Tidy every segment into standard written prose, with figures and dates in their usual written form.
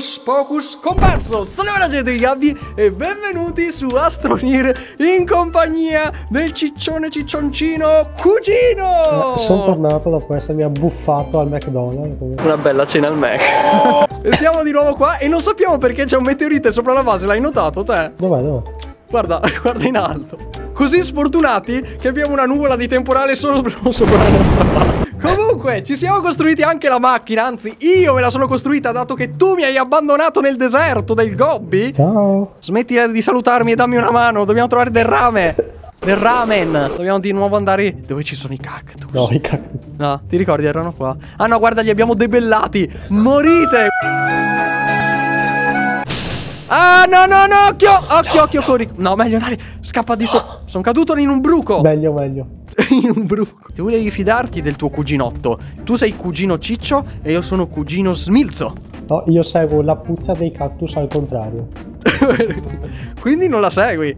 Hocus Pocus comparso. Sono la gente di Gabby e benvenuti su Astroneer in compagnia del ciccioncino cugino. Sono tornato dopo essermi abbuffato al McDonald's. Una bella cena al Mac. E siamo di nuovo qua e non sappiamo perché c'è un meteorite sopra la base. L'hai notato te? Dov'è? Guarda, guarda in alto. Così sfortunati che abbiamo una nuvola di temporale solo sopra la nostra base. Comunque, ci siamo costruiti anche la macchina. Anzi, io me la sono costruita dato che tu mi hai abbandonato nel deserto del Gobbi. Ciao. Smetti di salutarmi e dammi una mano. Dobbiamo trovare del rame. Del ramen. Dobbiamo di nuovo andare dove ci sono i cactus. No, i cactus. No, ti ricordi? Erano qua. Ah no, guarda, li abbiamo debellati. Morite. Ah no no no, occhio corri. No, meglio dai, scappa di sopra. Sono caduto in un bruco. Meglio. In un bruco. Tu devi fidarti del tuo cuginotto. Tu sei cugino Ciccio e io sono cugino Smilzo. No, io seguo la puzza dei cactus al contrario. Quindi non la segui.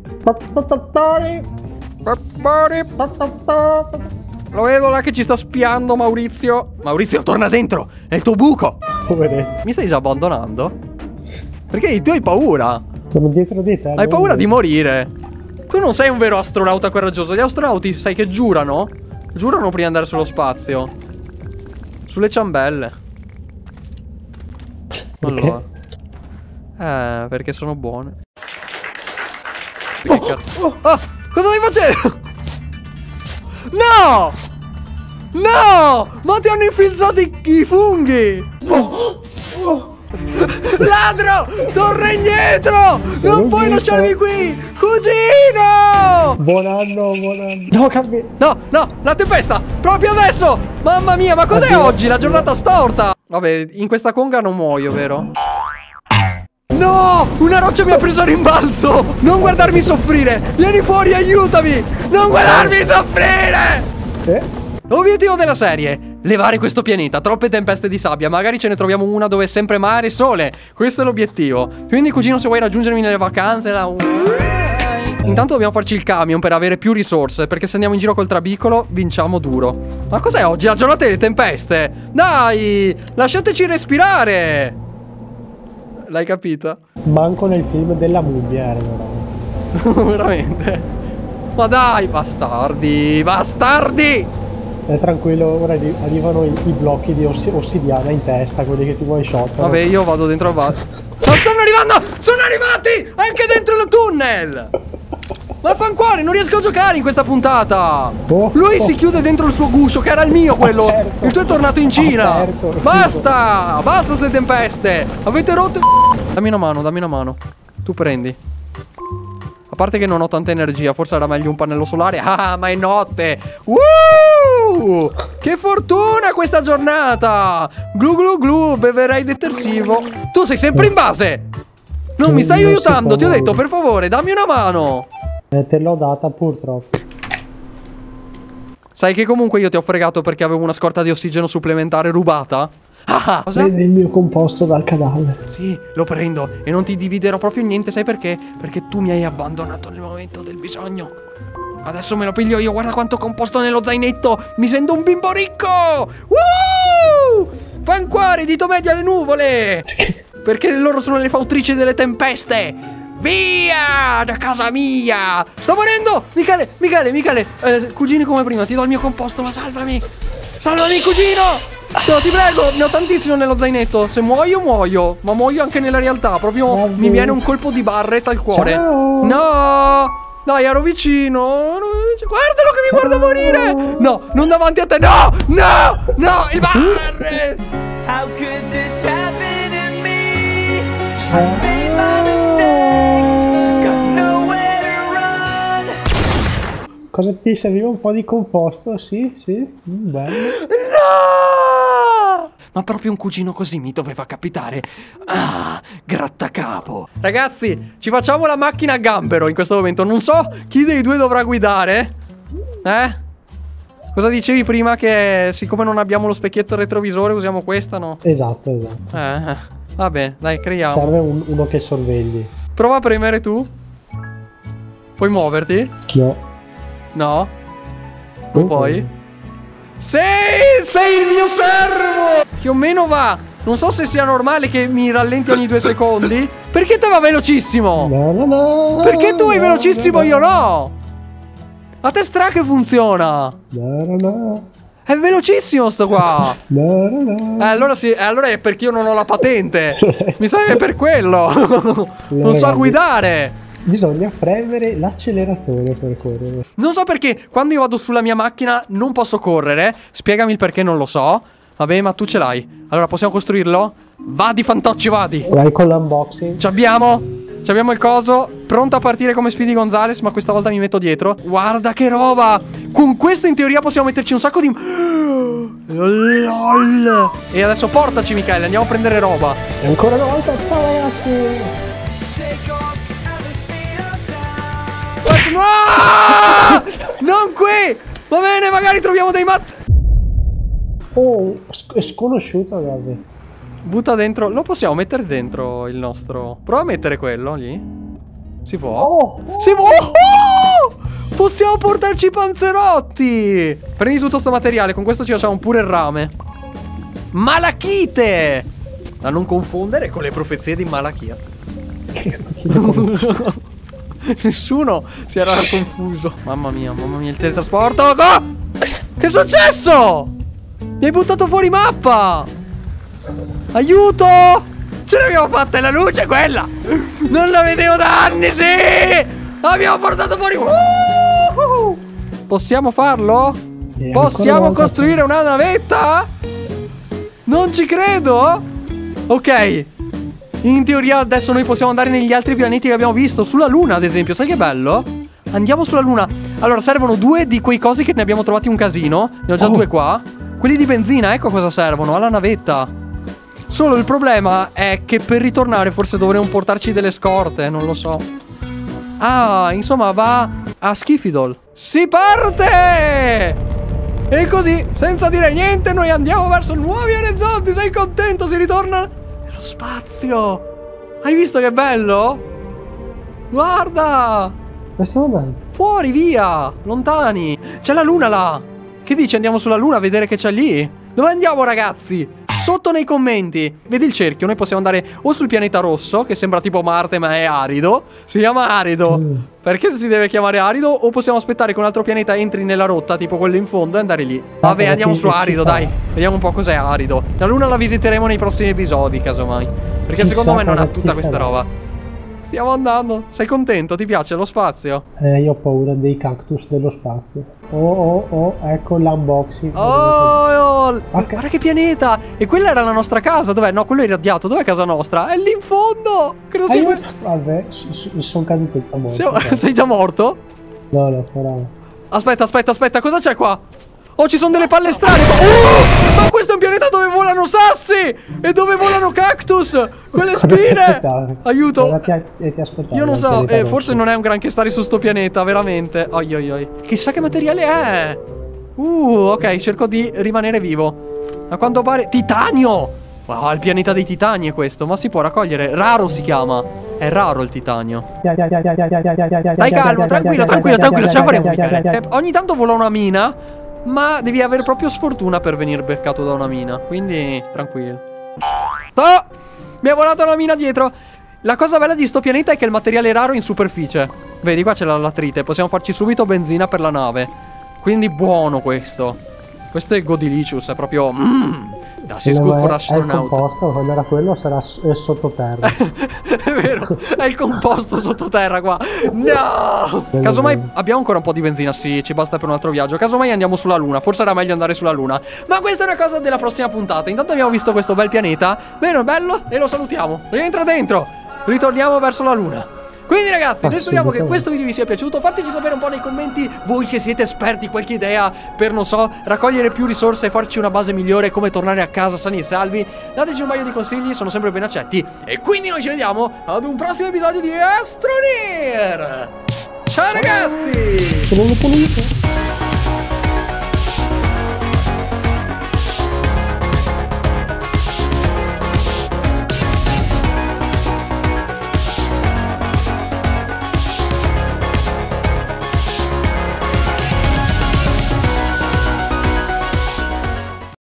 Lo vedo là che ci sta spiando Maurizio. Maurizio, torna dentro. È il tuo buco. Poveretto. Mi stai già abbandonando? Perché tu hai paura. Sono dietro di te. Hai paura di morire. Tu non sei un vero astronauta coraggioso. Gli astronauti sai che giurano? Giurano prima di andare sullo spazio. Sulle ciambelle. Perché? Allora. Perché sono buone. Oh, cosa stai facendo? No! No! Ma ti hanno infilzato i funghi! Ladro! Torna indietro! Non puoi lasciarmi qui! Cugino! Buon anno. No, Gabby. No, la tempesta! Proprio adesso! Mamma mia, ma cos'è oggi? La giornata storta! Vabbè, in questa conga non muoio, vero? No! Una roccia mi ha preso a rimbalzo! Non guardarmi soffrire! Vieni fuori, aiutami! Non guardarmi soffrire! L'obiettivo della serie: levare questo pianeta. Troppe tempeste di sabbia. Magari ce ne troviamo una dove è sempre mare e sole. Questo è l'obiettivo. Quindi cugino, se vuoi raggiungermi nelle vacanze intanto dobbiamo farci il camion per avere più risorse, perché se andiamo in giro col trabicolo vinciamo duro. Ma cos'è oggi? La giornata delle tempeste? Dai, lasciateci respirare. L'hai capita? Manco nel film della mummia veramente. Ma dai, bastardi. Tranquillo, ora arrivano i blocchi di ossidiana in testa, quelli che ti vuoi shot. Vabbè, io vado dentro al bar. Ma stanno arrivando! Sono arrivati! Anche dentro il tunnel! Ma fancuore, non riesco a giocare in questa puntata! Lui si chiude dentro il suo guscio, che era il mio quello! Il tuo è tornato in Cina! Basta! Basta ste tempeste! Avete rotto il Dammi una mano. Tu prendi. A parte che non ho tanta energia, forse era meglio un pannello solare. Ah, ma è notte! Che fortuna questa giornata! Glu glu glu, beverei detersivo. Tu sei sempre in base! Non mi stai aiutando, ti ho detto, per favore, dammi una mano! Te l'ho data purtroppo. Sai che comunque io ti ho fregato perché avevo una scorta di ossigeno supplementare rubata? Ah, prendi il mio composto dal cadavere. Sì, lo prendo e non ti dividerò proprio niente, sai perché? Perché tu mi hai abbandonato nel momento del bisogno. Adesso me lo piglio io, guarda quanto composto nello zainetto. Mi sento un bimbo ricco. Fancuore, dito medio alle nuvole. Perché loro sono le fautrici delle tempeste. Via da casa mia. Sto morendo. Michele, cugini come prima, ti do il mio composto, ma salvami. Salvami, cugino. No, ti prego, ne ho tantissimo nello zainetto. Se muoio, ma muoio anche nella realtà. Proprio mi viene un colpo di barretta al cuore. Ciao. No, dai, ero vicino. Guardalo che mi guarda morire. No, non davanti a te. No, il barre. How could this happen to me? I made my mistakes. Got nowhere to run. Cosa ti serviva? Un po' di composto? Sì, bello. No! Ma proprio un cugino così mi doveva capitare. Ah, grattacapo. Ragazzi, ci facciamo la macchina a gambero in questo momento. Non so chi dei due dovrà guidare. Cosa dicevi prima? Che siccome non abbiamo lo specchietto retrovisore usiamo questa, no? Esatto. Vabbè, dai, creiamo. Serve uno che sorvegli. Prova a premere tu. Puoi muoverti? No? Non puoi? Sei il mio servo! Più o meno va Non so se sia normale che mi rallenti ogni 2 secondi. Perché te va velocissimo? Perché tu vai velocissimo e io no? A te stra che funziona. È velocissimo sto qua. Allora sì, allora è perché io non ho la patente. Mi sa che è per quello. Non so guidare. Bisogna premere l'acceleratore per correre. Non so perché quando io vado sulla mia macchina non posso correre. Spiegami il perché, non lo so. Vabbè, ma tu ce l'hai. Allora possiamo costruirlo? Vadi fantocci, vadi. Vai con l'unboxing. Ci abbiamo il coso. Pronto a partire come Speedy Gonzales. Ma questa volta mi metto dietro. Guarda che roba. Con questo in teoria possiamo metterci un sacco di... LOL. E adesso portaci Michele, andiamo a prendere roba. E ancora una volta, ciao ragazzi. Ah! Non qui! Va bene, magari troviamo dei Oh, è sconosciuto, ragazzi. Butta dentro. Lo possiamo mettere dentro il nostro... Prova a mettere quello lì. Si può? Si può! Oh! Possiamo portarci i panzerotti! Prendi tutto sto materiale. Con questo ci facciamo pure il rame. Malachite! Da non confondere con le profezie di Malachia. Nessuno si era confuso. Mamma mia, il teletrasporto. Che è successo? Mi hai buttato fuori mappa. Aiuto! Ce l'abbiamo fatta, è la luce quella. Non la vedevo da anni, sì. Abbiamo portato fuori. Possiamo farlo? Possiamo costruire una navetta? Non ci credo. Ok. In teoria adesso noi possiamo andare negli altri pianeti che abbiamo visto. Sulla Luna ad esempio, sai che bello? Andiamo sulla Luna. Allora servono 2 di quei cosi che ne abbiamo trovati un casino. Ne ho già 2 qua. Quelli di benzina, ecco cosa servono, alla navetta. Solo il problema è che per ritornare forse dovremmo portarci delle scorte, non lo so. Ah, insomma va a Schifidol. Si parte! E così, senza dire niente, noi andiamo verso nuovi orizzonti. Sei contento? Si ritorna nello spazio. Hai visto che bello? Guarda! Questo è bello. Fuori, via, lontani. C'è la Luna là. Che dici, andiamo sulla Luna a vedere che c'è lì? Dove andiamo ragazzi? Sotto nei commenti. Vedi il cerchio, noi possiamo andare o sul pianeta rosso, che sembra tipo Marte ma è arido. Si chiama arido. Perché si deve chiamare arido? O possiamo aspettare che un altro pianeta entri nella rotta, tipo quello in fondo, e andare lì. Vabbè, andiamo su arido, dai. Vediamo un po' cos'è arido. La Luna la visiteremo nei prossimi episodi, casomai. Perché secondo me non ha tutta questa roba. Stiamo andando. Sei contento? Ti piace lo spazio? Io ho paura dei cactus dello spazio. Ecco l'unboxing. Guarda che pianeta. E quella era la nostra casa. Dov'è? No, quello è irradiato. Dov'è casa nostra? È lì in fondo. Credo sia vabbè, sono caduto già morto. Sei già morto? No, però. Aspetta, cosa c'è qua? Oh, ci sono delle palle strane. Ma questo è un pianeta dove volano sassi e dove volano cactus. Quelle spine. Aiuto. Io non so, forse non è un granché stare su sto pianeta, veramente. Oi. Chissà che materiale è. Ok, cerco di rimanere vivo. A quanto pare titanio. Wow, il pianeta dei titani è questo. Ma si può raccogliere. Raro si chiama. È raro il titanio. Stai calmo, tranquillo. Ce la faremo, Michele. Ogni tanto vola una mina, ma devi avere proprio sfortuna per venire beccato da una mina. Quindi tranquillo. Mi ha volato una mina dietro. La cosa bella di sto pianeta è che il materiale è raro in superficie. Vedi, qua c'è la latrite. Possiamo farci subito benzina per la nave. Quindi buono questo. Questo è Godilicious. È proprio das ist gut for astronaut. È il composto, quando era quello sarà sottoterra. È vero, è il composto sottoterra qua. No! Casomai abbiamo ancora un po' di benzina. Sì, ci basta per un altro viaggio. Casomai andiamo sulla Luna. Forse era meglio andare sulla Luna. Ma questa è una cosa della prossima puntata. Intanto abbiamo visto questo bel pianeta. Bene, bello. E lo salutiamo. Rientra dentro. Ritorniamo verso la Luna. Quindi ragazzi, noi speriamo che questo video vi sia piaciuto. Fateci sapere un po' nei commenti, voi che siete esperti, qualche idea per, non so, raccogliere più risorse e farci una base migliore, come tornare a casa sani e salvi. Dateci un paio di consigli, sono sempre ben accetti. E quindi noi ci vediamo ad un prossimo episodio di Astroneer. Ciao ragazzi!